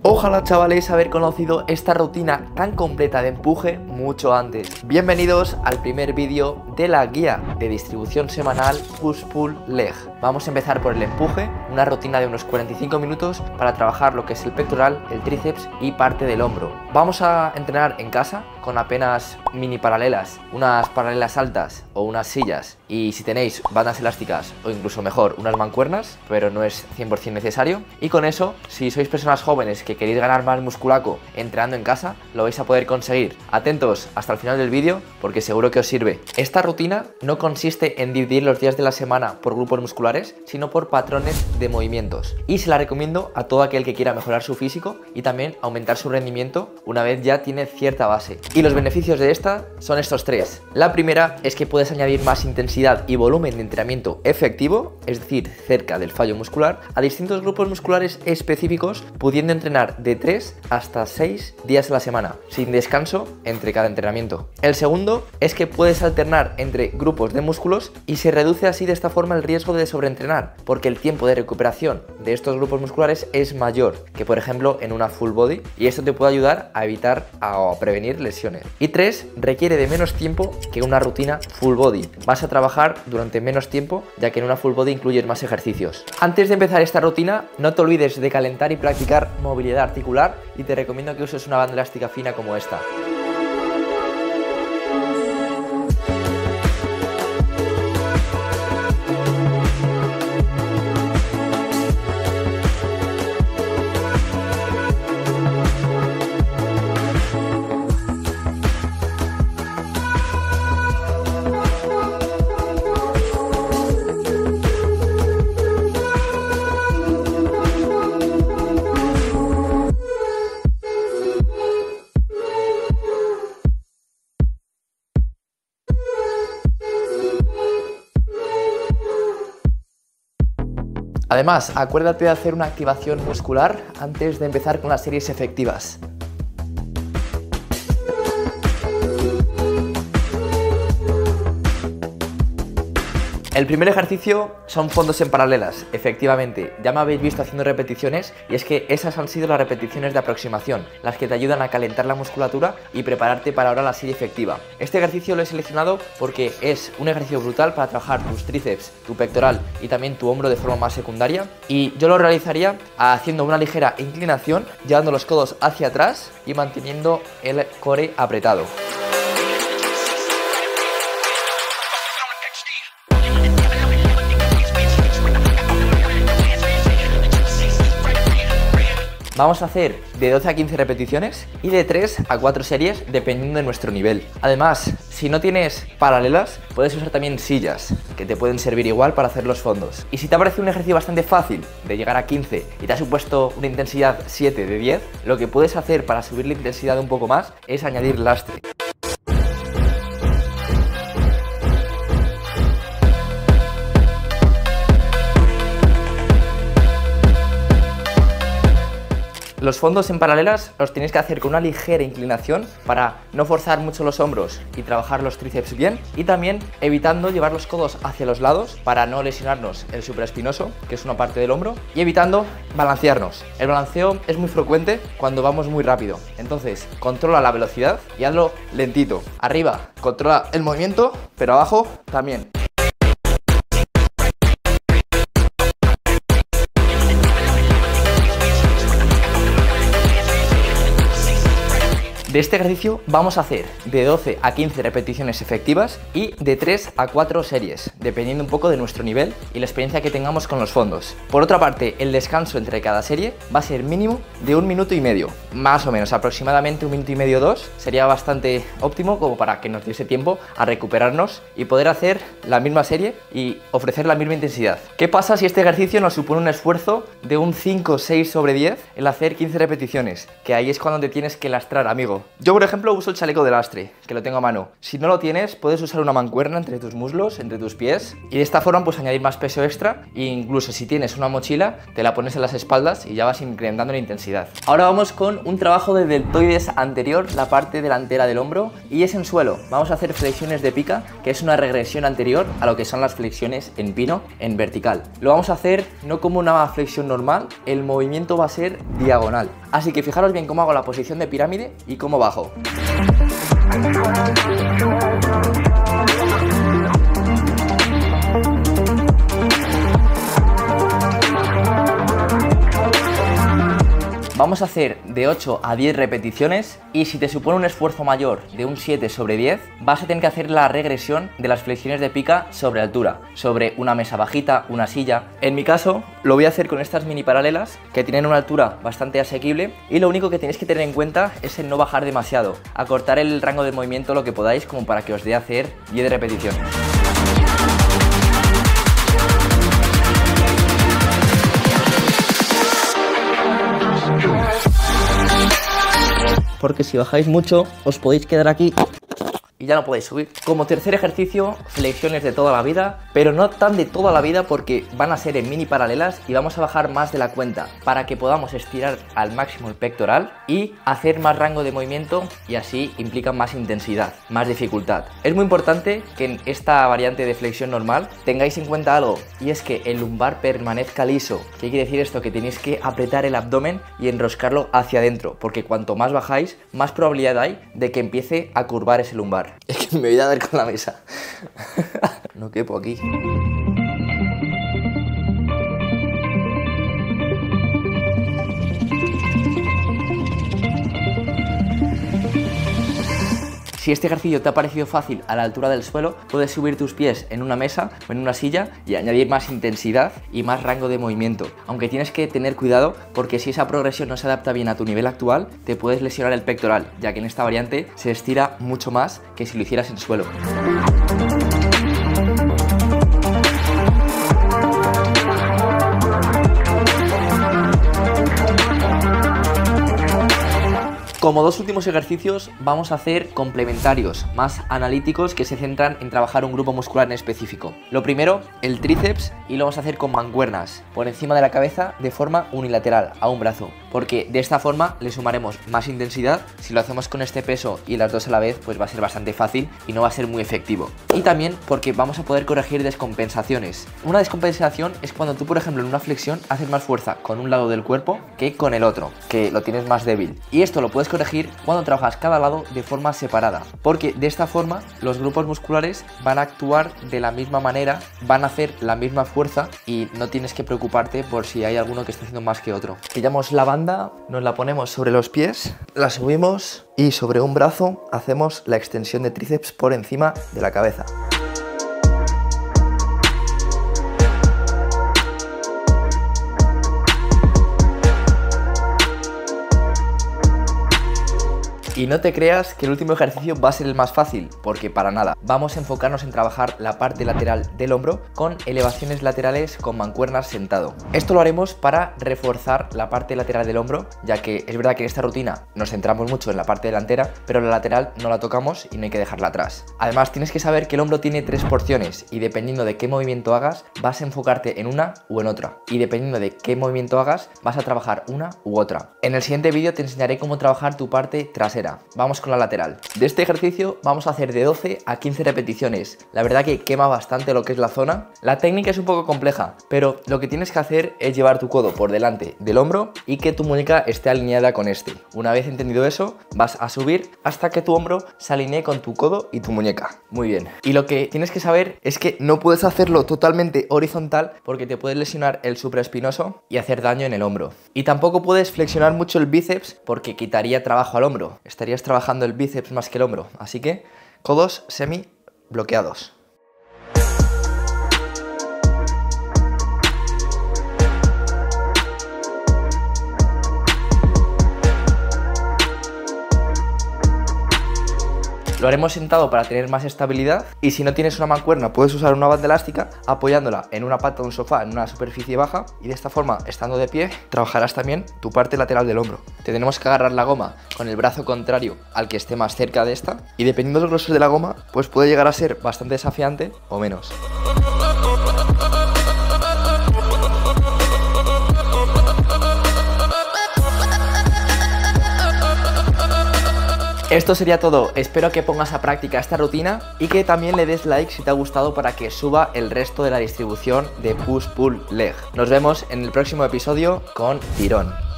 Ojalá, chavales, haber conocido esta rutina tan completa de empuje mucho antes. Bienvenidos al primer vídeo de la guía de distribución semanal Push-Pull-Leg. Vamos a empezar por el empuje, una rutina de unos 45 minutos para trabajar lo que es el pectoral, el tríceps y parte del hombro. Vamos a entrenar en casa con apenas mini paralelas, unas paralelas altas o unas sillas, y si tenéis bandas elásticas o incluso mejor unas mancuernas, pero no es 100% necesario. Y con eso, si sois personas jóvenes que queréis ganar más musculaco entrenando en casa, lo vais a poder conseguir. Atentos hasta el final del vídeo porque seguro que os sirve. Esta rutina no consiste en dividir los días de la semana por grupos musculares, sino por patrones de movimientos, y se la recomiendo a todo aquel que quiera mejorar su físico y también aumentar su rendimiento una vez ya tiene cierta base. Y los beneficios de esta son estos tres. La primera es que puedes añadir más intensidad y volumen de entrenamiento efectivo, es decir, cerca del fallo muscular, a distintos grupos musculares específicos, pudiendo entrenar de 3 hasta 6 días a la semana, sin descanso entre cada entrenamiento. El segundo es que puedes alternar entre grupos de músculos y se reduce así de esta forma el riesgo de sobreentrenar, porque el tiempo de recuperación de estos grupos musculares es mayor que, por ejemplo, en una full body, y esto te puede ayudar a evitar o a prevenir lesiones. Y 3, requiere de menos tiempo que una rutina full body. Vas a trabajar durante menos tiempo, ya que en una full body incluyes más ejercicios. Antes de empezar esta rutina, no te olvides de calentar y practicar movilidad articular, y te recomiendo que uses una banda elástica fina como esta. Además, acuérdate de hacer una activación muscular antes de empezar con las series efectivas. El primer ejercicio son fondos en paralelas. Efectivamente, ya me habéis visto haciendo repeticiones, y es que esas han sido las repeticiones de aproximación, las que te ayudan a calentar la musculatura y prepararte para ahora la serie efectiva. Este ejercicio lo he seleccionado porque es un ejercicio brutal para trabajar tus tríceps, tu pectoral y también tu hombro de forma más secundaria, y yo lo realizaría haciendo una ligera inclinación, llevando los codos hacia atrás y manteniendo el core apretado. Vamos a hacer de 12 a 15 repeticiones y de 3 a 4 series dependiendo de nuestro nivel. Además, si no tienes paralelas, puedes usar también sillas, que te pueden servir igual para hacer los fondos. Y si te ha parecido un ejercicio bastante fácil de llegar a 15 y te ha supuesto una intensidad 7 de 10, lo que puedes hacer para subir la intensidad un poco más es añadir lastre. Los fondos en paralelas los tenéis que hacer con una ligera inclinación para no forzar mucho los hombros y trabajar los tríceps bien, y también evitando llevar los codos hacia los lados para no lesionarnos el supraespinoso, que es una parte del hombro, y evitando balancearnos. El balanceo es muy frecuente cuando vamos muy rápido, entonces controla la velocidad y hazlo lentito. Arriba controla el movimiento, pero abajo también. De este ejercicio vamos a hacer de 12 a 15 repeticiones efectivas y de 3 a 4 series, dependiendo un poco de nuestro nivel y la experiencia que tengamos con los fondos. Por otra parte, el descanso entre cada serie va a ser mínimo de 1 minuto y medio, más o menos, aproximadamente 1 minuto y medio, 2, sería bastante óptimo como para que nos diese tiempo a recuperarnos y poder hacer la misma serie y ofrecer la misma intensidad. ¿Qué pasa si este ejercicio nos supone un esfuerzo de un 5-6 sobre 10 el hacer 15 repeticiones? Que ahí es cuando te tienes que lastrar, amigo. Yo, por ejemplo, uso el chaleco de lastre, que lo tengo a mano. Si no lo tienes, puedes usar una mancuerna entre tus muslos, entre tus pies, y de esta forma pues añadir más peso extra, e incluso si tienes una mochila, te la pones en las espaldas y ya vas incrementando la intensidad. Ahora vamos con un trabajo de deltoides anterior, la parte delantera del hombro, y es en suelo. Vamos a hacer flexiones de pica, que es una regresión anterior a lo que son las flexiones en pino, en vertical. Lo vamos a hacer no como una flexión normal, el movimiento va a ser diagonal. Así que fijaros bien cómo hago la posición de pirámide y cómo bajo. Vamos a hacer de 8 a 10 repeticiones y si te supone un esfuerzo mayor de un 7 sobre 10, vas a tener que hacer la regresión de las flexiones de pica sobre altura, sobre una mesa bajita, una silla. En mi caso, lo voy a hacer con estas mini paralelas que tienen una altura bastante asequible y lo único que tenéis que tener en cuenta es el no bajar demasiado, acortar el rango de movimiento lo que podáis como para que os dé a hacer 10 repeticiones. Porque si bajáis mucho os podéis quedar aquí y ya no podéis subir. Como tercer ejercicio, flexiones de toda la vida, pero no tan de toda la vida porque van a ser en mini paralelas y vamos a bajar más de la cuenta para que podamos estirar al máximo el pectoral y hacer más rango de movimiento y así implica más intensidad, más dificultad. Es muy importante que en esta variante de flexión normal tengáis en cuenta algo y es que el lumbar permanezca liso. ¿Qué quiere decir esto? Que tenéis que apretar el abdomen y enroscarlo hacia adentro porque cuanto más bajáis, más probabilidad hay de que empiece a curvar ese lumbar. Es que me voy a dar con la mesa. No quepo aquí. Si este ejercicio te ha parecido fácil a la altura del suelo, puedes subir tus pies en una mesa o en una silla y añadir más intensidad y más rango de movimiento. Aunque tienes que tener cuidado porque si esa progresión no se adapta bien a tu nivel actual, te puedes lesionar el pectoral, ya que en esta variante se estira mucho más que si lo hicieras en suelo. Como dos últimos ejercicios vamos a hacer complementarios, más analíticos que se centran en trabajar un grupo muscular en específico. Lo primero, el tríceps, y lo vamos a hacer con mancuernas por encima de la cabeza de forma unilateral a un brazo, porque de esta forma le sumaremos más intensidad. Si lo hacemos con este peso y las dos a la vez, pues va a ser bastante fácil y no va a ser muy efectivo. Y también porque vamos a poder corregir descompensaciones. Una descompensación es cuando tú, por ejemplo, en una flexión haces más fuerza con un lado del cuerpo que con el otro, que lo tienes más débil. Y esto lo puedes corregir cuando trabajas cada lado de forma separada, porque de esta forma los grupos musculares van a actuar de la misma manera, van a hacer la misma fuerza y no tienes que preocuparte por si hay alguno que está haciendo más que otro. Pillamos la banda, nos la ponemos sobre los pies, la subimos y sobre un brazo hacemos la extensión de tríceps por encima de la cabeza. Y no te creas que el último ejercicio va a ser el más fácil, porque para nada. Vamos a enfocarnos en trabajar la parte lateral del hombro con elevaciones laterales con mancuernas sentado. Esto lo haremos para reforzar la parte lateral del hombro, ya que es verdad que en esta rutina nos centramos mucho en la parte delantera, pero la lateral no la tocamos y no hay que dejarla atrás. Además, tienes que saber que el hombro tiene 3 porciones y dependiendo de qué movimiento hagas, vas a enfocarte en una u en otra. Y dependiendo de qué movimiento hagas, vas a trabajar una u otra. En el siguiente vídeo te enseñaré cómo trabajar tu parte trasera. Vamos con la lateral. De este ejercicio vamos a hacer de 12 a 15 repeticiones. La verdad que quema bastante lo que es la zona. La técnica es un poco compleja, pero lo que tienes que hacer es llevar tu codo por delante del hombro y que tu muñeca esté alineada con este. Una vez entendido eso, vas a subir hasta que tu hombro se alinee con tu codo y tu muñeca. Muy bien. Y lo que tienes que saber es que no puedes hacerlo totalmente horizontal porque te puedes lesionar el supraespinoso y hacer daño en el hombro. Y tampoco puedes flexionar mucho el bíceps porque quitaría trabajo al hombro. Estarías trabajando el bíceps más que el hombro, así que codos semi bloqueados. Lo haremos sentado para tener más estabilidad, y si no tienes una mancuerna puedes usar una banda elástica apoyándola en una pata de un sofá en una superficie baja, y de esta forma, estando de pie, trabajarás también tu parte lateral del hombro. Tenemos que agarrar la goma con el brazo contrario al que esté más cerca de esta, y dependiendo del grosor de la goma pues puede llegar a ser bastante desafiante o menos. Esto sería todo, espero que pongas a práctica esta rutina y que también le des like si te ha gustado para que suba el resto de la distribución de Push Pull Leg. Nos vemos en el próximo episodio con tirón.